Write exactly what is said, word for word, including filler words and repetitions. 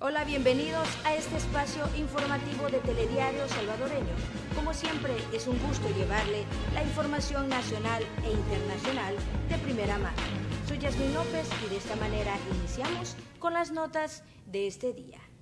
Hola, bienvenidos a este espacio informativo de Telediario Salvadoreño. Como siempre, es un gusto llevarle la información nacional e internacional de primera mano. Soy Yasmín López y de esta manera iniciamos con las notas de este día.